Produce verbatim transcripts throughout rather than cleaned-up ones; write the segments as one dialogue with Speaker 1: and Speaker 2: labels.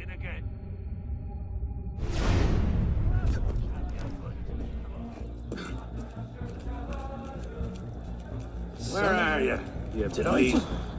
Speaker 1: begin again. Where are you? You Did I?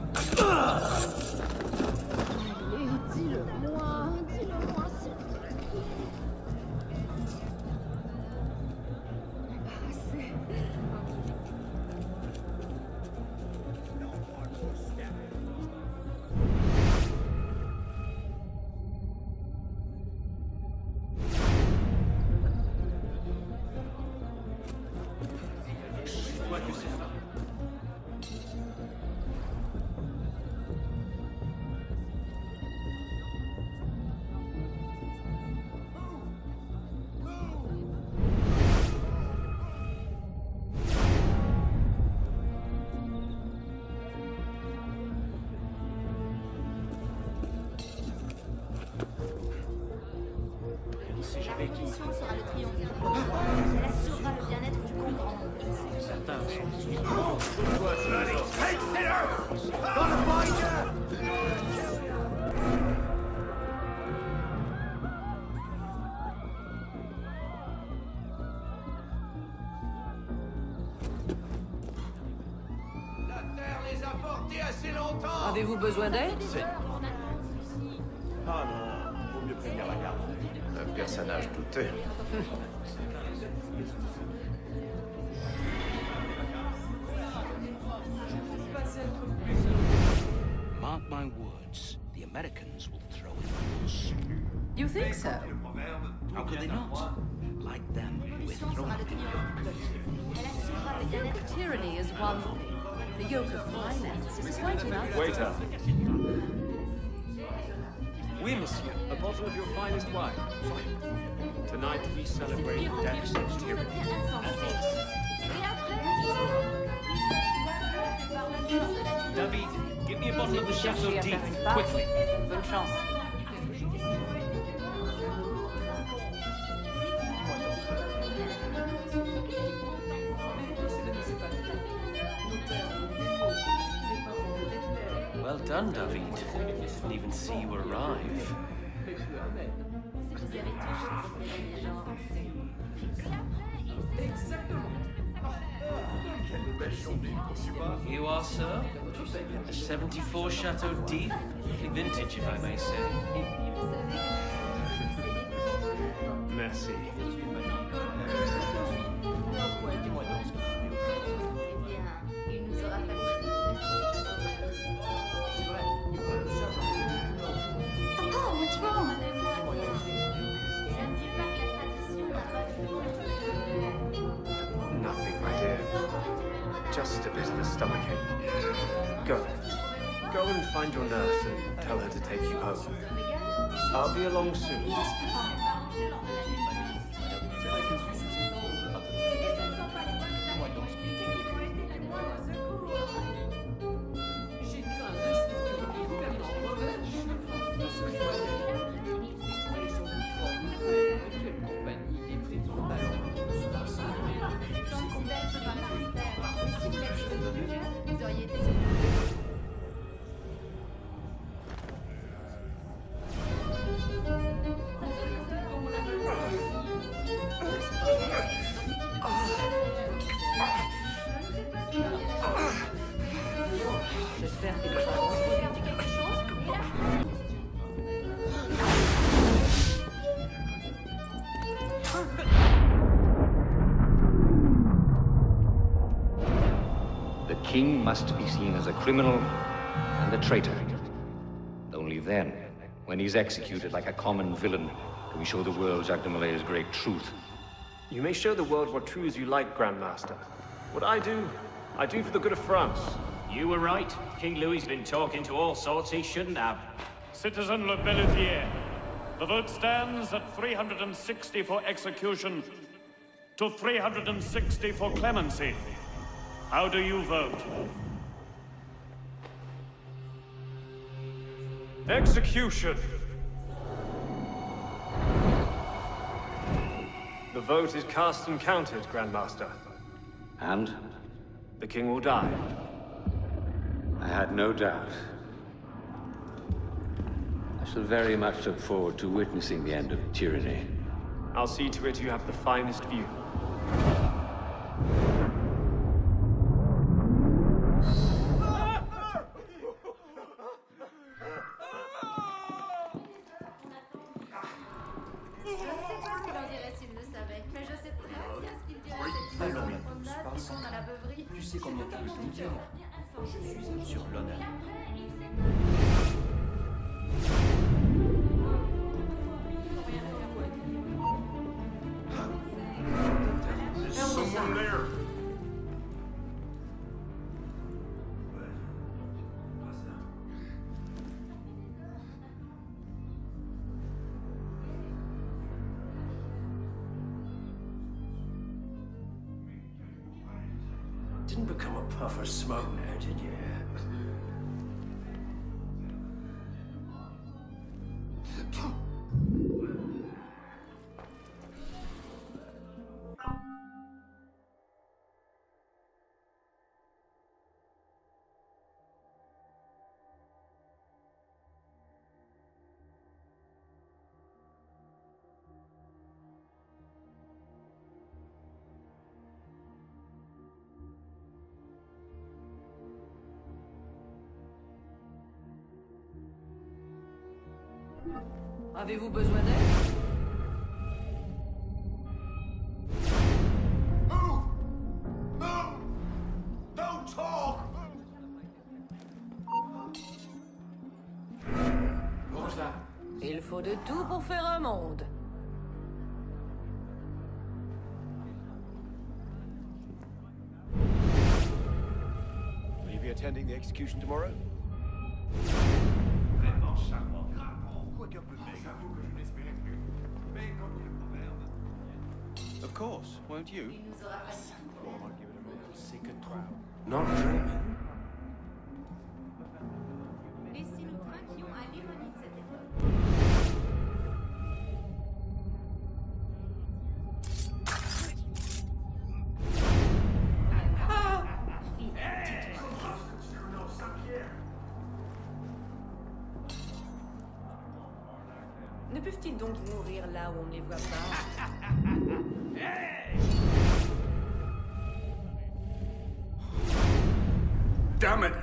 Speaker 2: La mission sera le triomphe. Elle assurera le bien-être du grand grand nombre.
Speaker 1: Certains sont...
Speaker 3: La Terre les a portés assez longtemps.
Speaker 4: Avez-vous besoin d'aide?
Speaker 3: Ah non, vaut mieux prévenir la garde. Un personnage douteux.
Speaker 5: Mark my words, the Americans will throw in us.
Speaker 4: You think so?
Speaker 5: How could they not? Like them, we're thrown
Speaker 2: Elle assurera le bien-être.
Speaker 4: Tyranny is one thing. The yoke of finance is quite another.
Speaker 6: Waiter. Oui, monsieur. A bottle of your finest wine. Tonight we celebrate Dex and tyranny. David, give me a bottle of the Chateau d'If, quickly.
Speaker 4: Bonne chance.
Speaker 6: Well done, David. Didn't even see you arrive. You are, sir? A seventy-four Chateau d'If? Vintage, if I may say. Merci.
Speaker 2: Oh, what's wrong?
Speaker 6: Nothing, my dear. Just a bit of a stomachache. Go. Go and find your nurse and tell her to take you home. I'll be along soon.
Speaker 4: J'espère qu'il va faire quelque chose.
Speaker 7: The king must be seen as a criminal and a traitor. Only then, when he's executed like a common villain, can we show the world Jacques de Malay's great truth.
Speaker 6: You may show the world what true as you like, Grandmaster. What I do, I do for the good of France.
Speaker 8: You were right. King Louis's been talking to all sorts he shouldn't have.
Speaker 9: Citizen Le Belletier, the vote stands at three hundred sixty for execution to three hundred sixty for clemency. How do you vote?
Speaker 6: Execution! The vote is cast and counted, Grandmaster.
Speaker 7: And?
Speaker 6: The king will die.
Speaker 7: I had no doubt. A shall very much look forward to witnessing the end of tyranny.
Speaker 6: I'll see to it you have the finest view.
Speaker 5: Tu sais combien tu peux te dire? Je suis un sur l'honneur.
Speaker 1: There's someone there.
Speaker 3: Didn't become a puff of smoke now, did you?
Speaker 4: Avez-vous besoin d'aide?
Speaker 1: Move! Move! Don't talk!
Speaker 4: Il faut de tout pour faire un monde.
Speaker 3: Will you be attending the execution tomorrow? Of course, won't you?
Speaker 1: Not dreaming.
Speaker 2: Et si nous trinquions à l'ironie de cette époque?
Speaker 4: Ne peuvent-ils donc mourir là où on ne les voit pas?
Speaker 1: Damn it!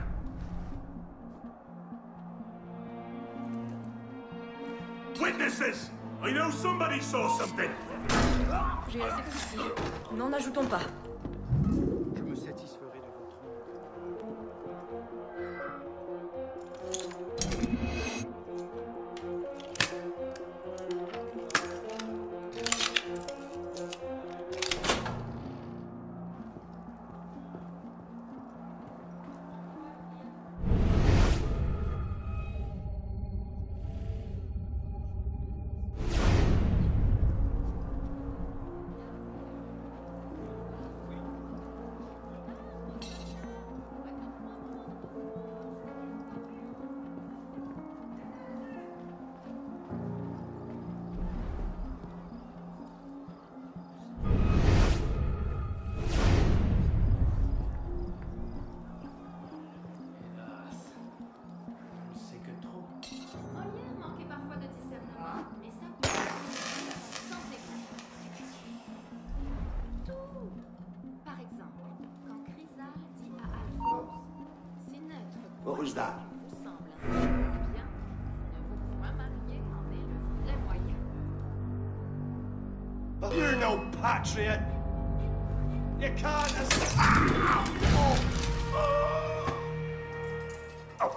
Speaker 1: Witnesses! I know somebody saw something!
Speaker 4: J'ai assez de soucis. N'en ajoutons pas.
Speaker 3: Je me satisferai de votre...
Speaker 2: Molière manquait parfois de discernement, mais simplement sans éclat. Tout. Par exemple, quand Chrysal dit à Alphonse, si notre
Speaker 1: What was that?
Speaker 2: vous semble instinctivement bien, ne vous point marier en est le vrai moyen.
Speaker 1: You're no patriot! You can't... Oh! Oh! Oh!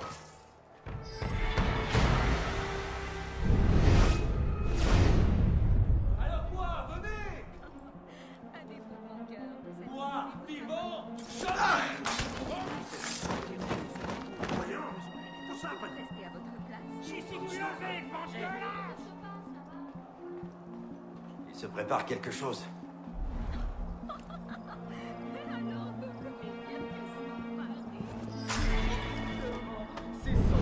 Speaker 5: Alors quoi? Venez! Moi, vivant!
Speaker 2: Restez à votre place.
Speaker 5: J'y suis closé, vengeance!
Speaker 3: Il se prépare quelque chose.
Speaker 5: C'est son...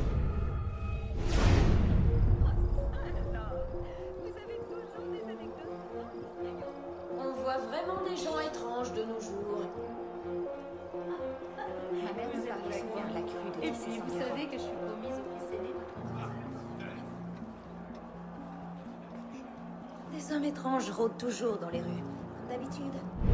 Speaker 4: On voit vraiment des gens étranges de nos jours.
Speaker 2: Ma mère nous parlait souvent de la crue de
Speaker 10: Et puis, vous savez que je suis promise au fils aîné.
Speaker 4: Ces hommes étranges rôdent toujours dans les rues, comme d'habitude.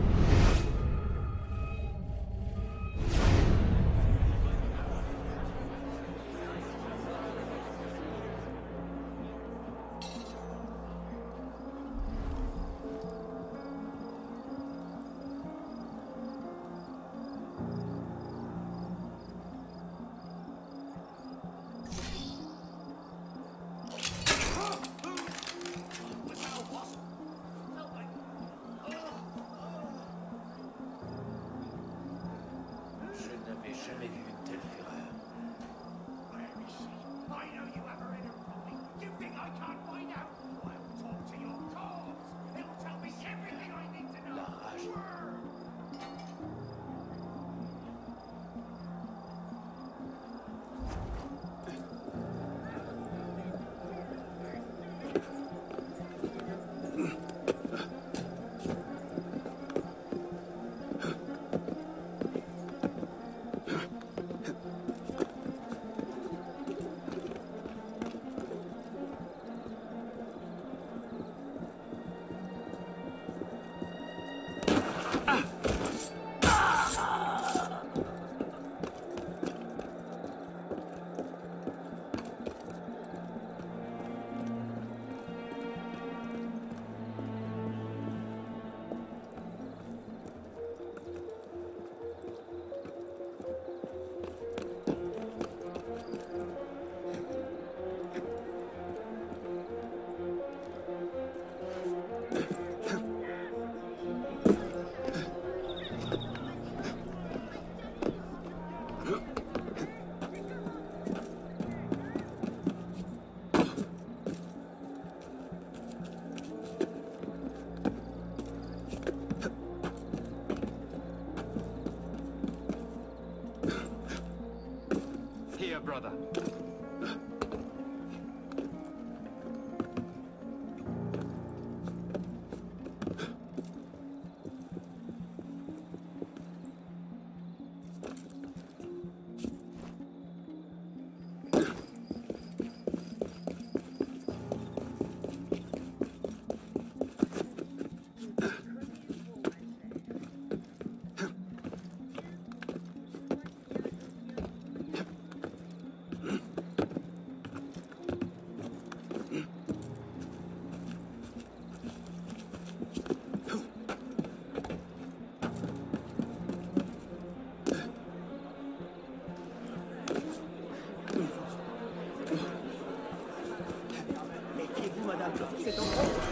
Speaker 3: Jamais vu une telle fureur.
Speaker 1: Where is she? I know you have her in her pocket. You think I can't find out? I'll talk to your corpse. It'll tell me everything I need to know.
Speaker 3: La rage.
Speaker 5: Here, brother.
Speaker 10: Méfiez-vous, madame, c'est en